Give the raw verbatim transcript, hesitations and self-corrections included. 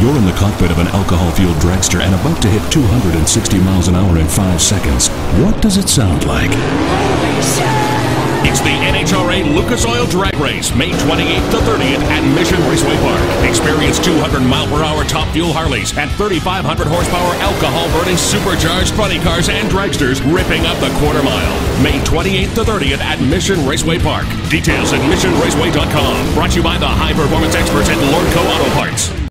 You're in the cockpit of an alcohol-fueled dragster and about to hit two hundred sixty miles an hour in five seconds. What does it sound like? It's the N H R A Lucas Oil Drag Race, May twenty-eighth to thirtieth at Mission Raceway Park. Experience two hundred mile per hour top fuel Harleys and thirty-five hundred horsepower alcohol-burning supercharged funny cars and dragsters ripping up the quarter mile. May twenty-eighth to thirtieth at Mission Raceway Park. Details at mission raceway dot com. Brought to you by the high performance experts at Lordco Auto Parts.